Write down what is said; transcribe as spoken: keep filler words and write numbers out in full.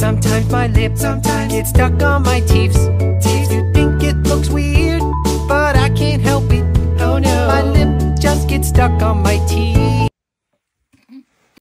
Sometimes my lips sometimes get stuck on my teefs. Teefs, you think it looks weird, but I can't help it. Oh no, my lip just gets stuck on my teeth.